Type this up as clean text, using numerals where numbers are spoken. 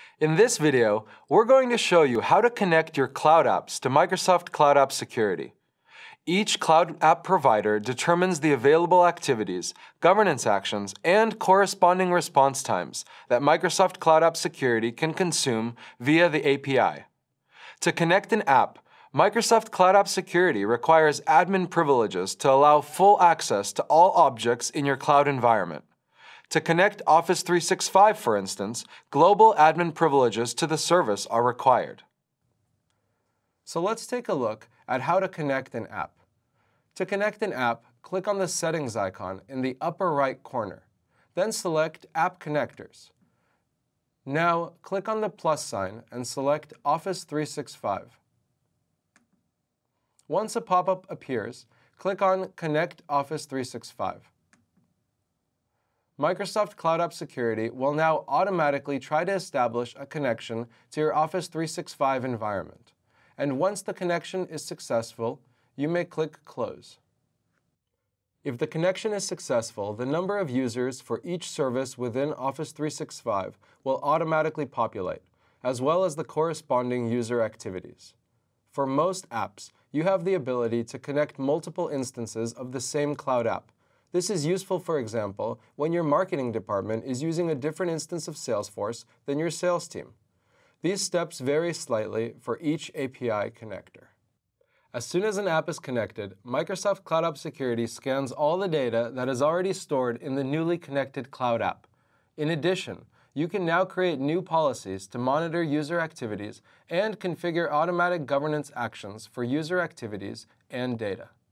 In this video, we're going to show you how to connect your cloud apps to Microsoft Cloud App Security. Each cloud app provider determines the available activities, governance actions, and corresponding response times that Microsoft Cloud App Security can consume via the API. To connect an app, Microsoft Cloud App Security requires admin privileges to allow full access to all objects in your cloud environment. To connect Office 365, for instance, global admin privileges to the service are required. So let's take a look at how to connect an app. To connect an app, click on the Settings icon in the upper right corner. Then select App Connectors. Now, click on the plus sign and select Office 365. Once a pop-up appears, click on Connect Office 365. Microsoft Cloud App Security will now automatically try to establish a connection to your Office 365 environment. And once the connection is successful, you may click Close. If the connection is successful, the number of users for each service within Office 365 will automatically populate, as well as the corresponding user activities. For most apps, you have the ability to connect multiple instances of the same cloud app. This is useful, for example, when your marketing department is using a different instance of Salesforce than your sales team. These steps vary slightly for each API connector. As soon as an app is connected, Microsoft Cloud App Security scans all the data that is already stored in the newly connected cloud app. In addition, you can now create new policies to monitor user activities and configure automatic governance actions for user activities and data.